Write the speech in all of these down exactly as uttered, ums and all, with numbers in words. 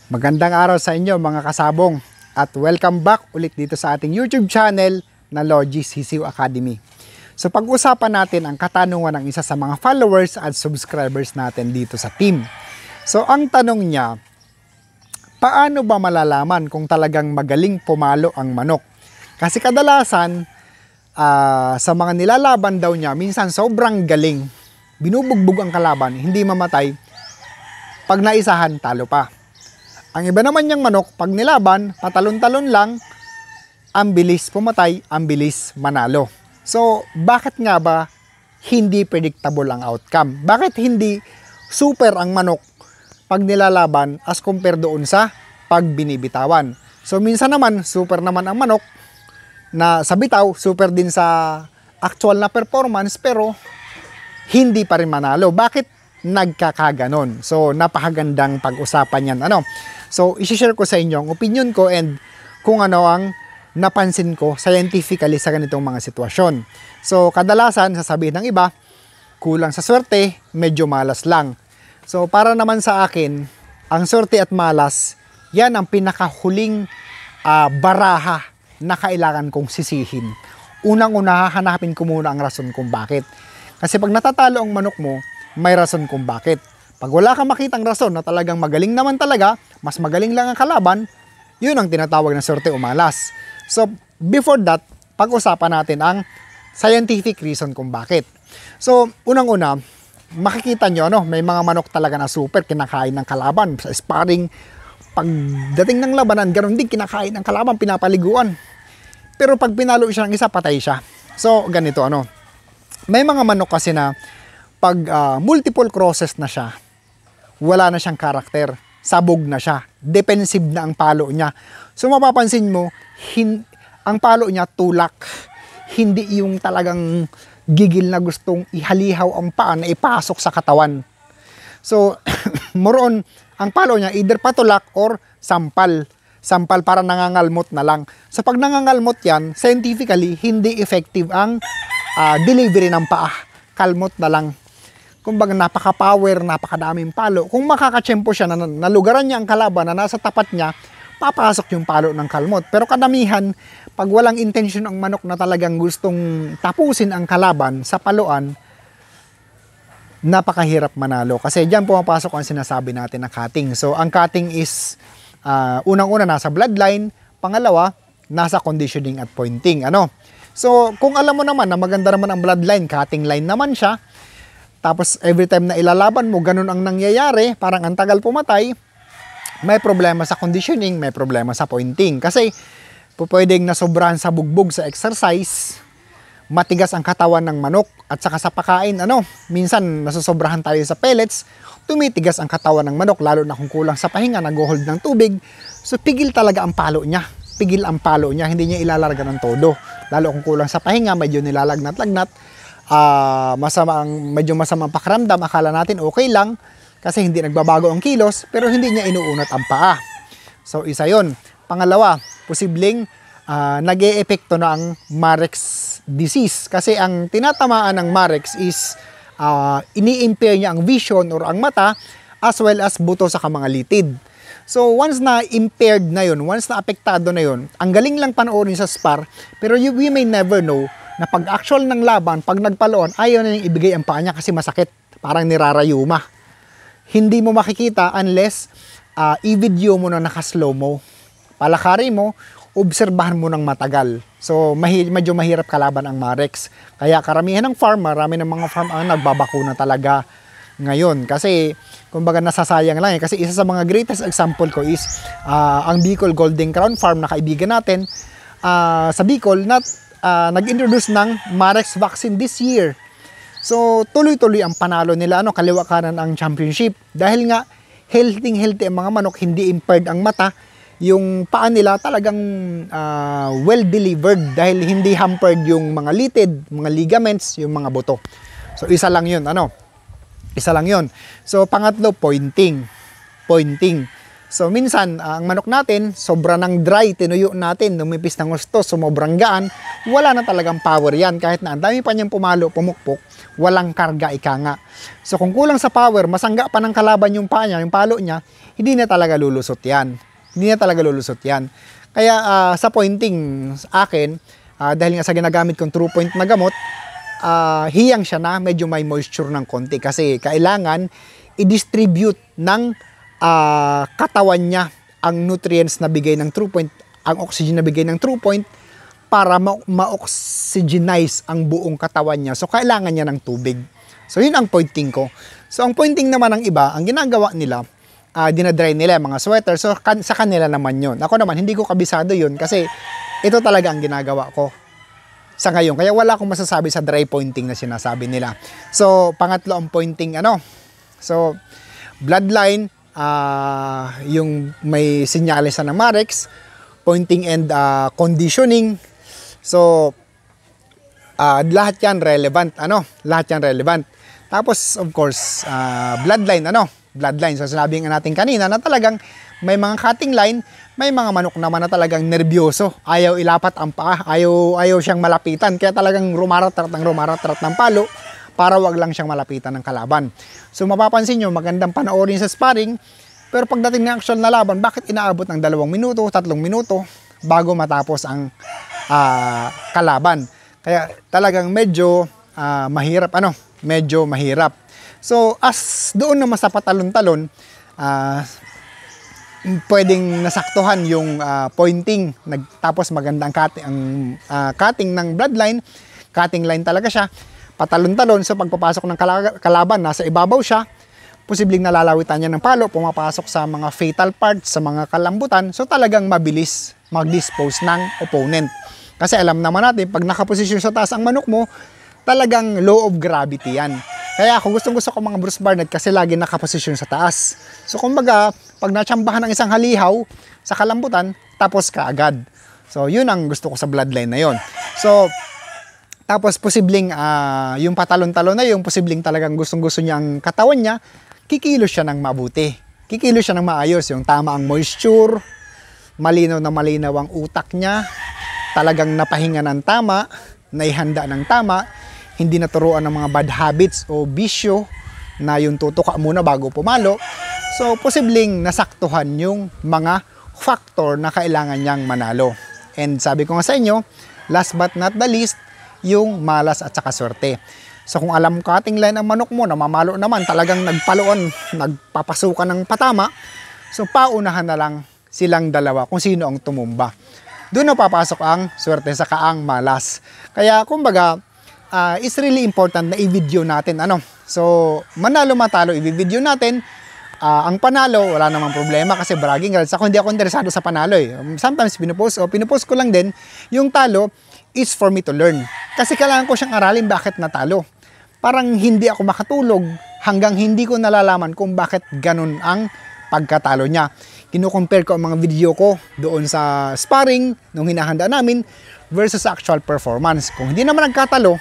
Magandang araw sa inyo mga kasabong at welcome back ulit dito sa ating YouTube channel na Logi Sisiw Academy. So pag-usapan natin ang katanungan ng isa sa mga followers at subscribers natin dito sa team. So ang tanong niya, paano ba malalaman kung talagang magaling pumalo ang manok? Kasi kadalasan uh, sa mga nilalaban daw niya, minsan sobrang galing, binubugbog ang kalaban, hindi mamatay, pag naisahan talo pa. Ang iba naman niyang manok, pag nilaban, patalon-talon lang, ang bilis pumatay, ang bilis manalo. So, bakit nga ba hindi predictable ang outcome? Bakit hindi super ang manok pag nilalaban as compare doon sa pag binibitawan? So, minsan naman, super naman ang manok na sa bitaw, super din sa actual na performance, pero hindi pa rin manalo. Bakit nagkakaganon? So, napakagandang pag-usapan yan. Ano? So, isi-share ko sa inyo ang opinion ko and kung ano ang napansin ko scientifically sa ganitong mga sitwasyon. So, kadalasan, sasabihin ng iba, kulang sa swerte, medyo malas lang. So, para naman sa akin, ang swerte at malas, yan ang pinakahuling uh, baraha na kailangan kong sisihin. Unang-una, hanapin ko muna ang rason kung bakit. Kasi pag natatalo ang manok mo, may rason kung bakit. Pag wala kang makitang rason na talagang magaling naman talaga, mas magaling lang ang kalaban, yun ang tinatawag na swerte o malas. So, before that, pag-usapan natin ang scientific reason kung bakit. So, unang-una, makikita nyo, ano, may mga manok talaga na super kinakain ng kalaban. Sa sparring, pagdating ng labanan, ganoon din kinakain ng kalaban, pinapaliguan. Pero pag pinalo siya ng isa, patay siya. So, ganito, ano, may mga manok kasi na pag uh, multiple crosses na siya, wala na siyang karakter, sabog na siya, defensive na ang palo niya. So mapapansin mo, hin ang palo niya tulak, hindi yung talagang gigil na gustong ihalihaw ang paa na ipasok sa katawan. So more on, ang palo niya either patulak or sampal. Sampal para nangangalmot na lang. So pag nangangalmot yan, scientifically, hindi effective ang uh, delivery ng paa. Kalmot na lang. Kumbaga napaka-power, napakadaming palo. Kung makakatsyempo siya na nalugaran niya ang kalaban na nasa tapat niya, papasok yung palo ng kalmot. Pero kadamihan, pag walang intention ang manok na talagang gustong tapusin ang kalaban sa paluan, napakahirap manalo. Kasi diyan pumapasok ang sinasabi natin na cutting. So ang cutting is uh, unang-una nasa bloodline, pangalawa, nasa conditioning at pointing. Ano? So kung alam mo naman na maganda naman ang bloodline, cutting line naman siya, tapos every time na ilalaban mo, ganun ang nangyayari, parang ang tagal pumatay, may problema sa conditioning, may problema sa pointing. Kasi pwedeng nasobrahan sa bugbog sa exercise, matigas ang katawan ng manok, at saka sa pakain, ano, minsan nasosobrahan tayo sa pellets, tumitigas ang katawan ng manok, lalo na kung kulang sa pahinga, nag-hold ng tubig, so pigil talaga ang palo niya. Pigil ang palo niya, hindi niya ilalarga ng todo. Lalo kung kulang sa pahinga, medyo nilalagnat-lagnat, Uh, masama ang, medyo masamang pakiramdam, akala natin okay lang kasi hindi nagbabago ang kilos, pero hindi niya inuunat ang paa. So isa yon. Pangalawa, posibleng uh, nag-e-epekto na ang Marek's disease kasi ang tinatamaan ng Marek's is uh, ini-impair niya ang vision or ang mata as well as buto sa kamangalitid. So once na impaired na yon, once na apektado na yon, ang galing lang panoorin sa spar, pero you, we may never know na pag actual ng laban, pag nagpaloon, ayaw na niyang ibigay ang paa niya kasi masakit. Parang nirarayuma. Hindi mo makikita unless uh, i-video mo na naka-slow mo. Palakari mo, obserbahan mo ng matagal. So, mahi medyo mahirap kalaban ang Marek's. Kaya karamihan ng farm, marami ng mga farm ang nagbabakuna talaga ngayon. Kasi, kumbaga nasasayang lang eh. Kasi isa sa mga greatest example ko is uh, ang Bicol Golden Crown Farm na kaibigan natin uh, sa Bicol na Uh, nag-introduce ng Marek's vaccine this year. So, tuloy-tuloy ang panalo nila, ano, kaliwa kanan ang championship. Dahil nga, healthy-healthy ang mga manok, hindi impaired ang mata, yung paa nila talagang uh, well-delivered dahil hindi hampered yung mga litid, mga ligaments, yung mga buto. So, isa lang yun, ano? Isa lang yun. So, pangatlo, pointing. Pointing. So minsan, uh, ang manok natin, sobra ng dry, tinuyo natin, numipis ng gusto, sumobrang gaan, wala na talagang power yan. Kahit na ang dami pa niyang pumalo, pumukpok, walang karga, ika nga. So kung kulang sa power, masangga pa ng kalaban yung paa niya, yung palo niya, hindi na talaga lulusot yan. Hindi na talaga lulusot yan. Kaya uh, sa pointing sa akin, uh, dahil nga sa ginagamit kong true point na gamot, uh, hiyang siya na medyo may moisture ng konti. Kasi kailangan i-distribute ng uh, katawan niya ang nutrients na bigay ng true point, ang oxygen na bigay ng true point para ma-oxygenize ang buong katawan niya. So kailangan niya ng tubig. So yun ang pointing ko. So ang pointing naman ng iba, ang ginagawa nila, uh, dinadry nila mga sweater. So kan sa kanila naman yun. Ako naman, hindi ko kabisado yun kasi ito talaga ang ginagawa ko sa ngayon. Kaya wala akong masasabi sa dry pointing na sinasabi nila. So pangatlo ang pointing ano. So bloodline, uh, yung may sinyalis na ng Marex, pointing and uh, conditioning. So uh, lahat yan relevant, ano? Lahat yan relevant. Tapos of course, uh, bloodline, ano? Bloodline. So sinabi nga natin kanina na talagang may mga cutting line, may mga manok naman na talagang nervyoso. Ayaw ilapat ang paa, ayaw, ayaw siyang malapitan. Kaya talagang rumaratrat ng rumaratrat ng palo para wag lang siyang malapitan ng kalaban. So mapapansin nyo, magandang panoorin sa sparring, pero pagdating ng actual na laban, bakit inaabot ng dalawang minuto, tatlong minuto bago matapos ang uh, kalaban? Kaya talagang medyo uh, mahirap, ano, medyo mahirap. So as doon naman sa patalon-talon, uh, pwedeng nasaktuhan yung uh, pointing, nagtapos maganda ang cutting, ang, uh, cutting ng bloodline, cutting line talaga siya, patalon-talon. So pagpapasok ng kalaban, nasa ibabaw siya, posibleng nalalawitan niya ng palo, pumapasok sa mga fatal parts, sa mga kalambutan. So talagang mabilis mag-dispose ng opponent. Kasi alam naman natin, pag nakaposisyon sa taas ang manok mo, talagang law of gravity yan. Kaya ako gustong gusto ko mga Bruce Barnett kasi lagi nakaposisyon sa taas. So kumbaga, pag natsambahan ng isang halihaw sa kalambutan, tapos ka agad. So yun ang gusto ko sa bloodline na yun. So tapos posibleng uh, yung patalon-talon na yung posibleng talagang gustong-gusto niya ang katawan niya, kikilos siya ng mabuti. Kikilos siya ng maayos, yung tama ang moisture, malinaw na malinaw ang utak niya, talagang napahinga ng tama, naihanda ng tama, hindi naturuan ng mga bad habits o bisyo na yung tutuka muna bago pumalo. So posibleng nasaktuhan yung mga factor na kailangan niyang manalo. And sabi ko nga sa inyo, last but not the least, yung malas at saka swerte. So kung alam ko ating line ang manok mo, namamalo naman, talagang nagpaloon, nagpapasukan ng patama, so paunahan na lang silang dalawa kung sino ang tumumba. Doon na papasok ang swerte sa kaang malas. Kaya kumbaga, uh, it's really important na i-video natin. Ano? So manalo matalo, i-video natin. Uh, ang panalo, wala namang problema kasi bragging rights. Ako hindi ako interesado sa panalo eh. Sometimes pinupost o pinupost ko lang din yung talo is for me to learn. Kasi kailangan ko siyang aralin bakit natalo. Parang hindi ako makatulog hanggang hindi ko nalalaman kung bakit ganun ang pagkatalo niya. Kino-compare ko ang mga video ko doon sa sparring nung hinahanda namin versus actual performance. Kung hindi naman nagkatalo,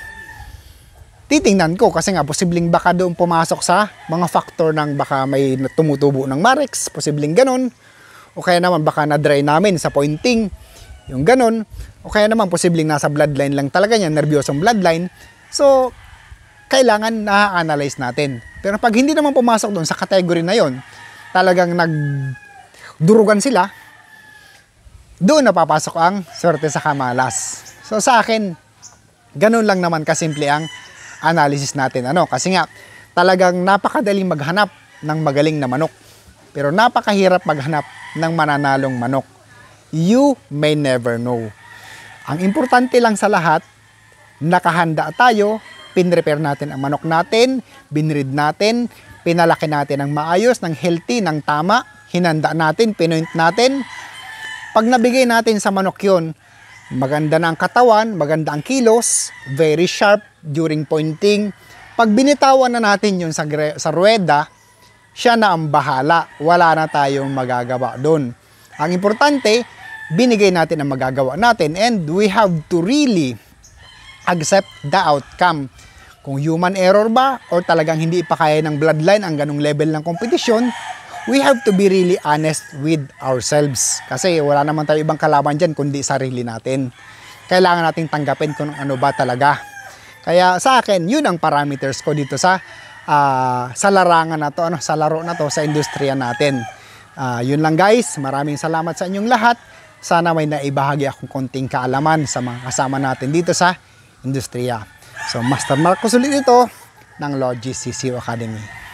titingnan ko kasi nga posibleng baka doon pumasok sa mga factor ng baka may tumutubo ng Marex, posibleng ganun. O kaya naman baka na-dry namin sa pointing, yung ganun. O kaya naman posibleng nasa bloodline lang talaga niya, nervyosong bloodline. So, kailangan na-analyze natin. Pero pag hindi naman pumasok doon sa category na yon, talagang nagdurugan sila, doon napapasok ang swerte sa kamalas. So sa akin, ganun lang naman kasimple ang analysis natin. Ano? Kasi nga, talagang napakadaling maghanap ng magaling na manok. Pero napakahirap maghanap ng mananalong manok. You may never know. Ang importante lang sa lahat, nakahanda tayo, pinrepair natin ang manok natin, binreed natin, pinalaki natin ng maayos, ng healthy, ng tama, hinanda natin, pinoint natin. Pag nabigay natin sa manok yun, maganda na ang katawan, maganda ang kilos, very sharp during pointing. Pag binitawan na natin yun sa, sa rueda, siya na ang bahala. Wala na tayong magagawa doon. Ang importante, binigay natin ang magagawa natin and we have to really accept the outcome. Kung human error ba or talagang hindi ipakaya ng bloodline ang ganung level ng kompetisyon, we have to be really honest with ourselves. Kasi wala naman tayo ibang kalaban dyan kundi sarili natin. Kailangan nating tanggapin kung ano ba talaga. Kaya sa akin, yun ang parameters ko dito sa uh, sa larangan na to, ano, sa laro na to, sa industriya natin. Uh, yun lang guys, maraming salamat sa inyong lahat. Sana may naibahagi akong konting kaalaman sa mga kasama natin dito sa industriya. So Master Marcos ulit ito ng Logis C C U Academy.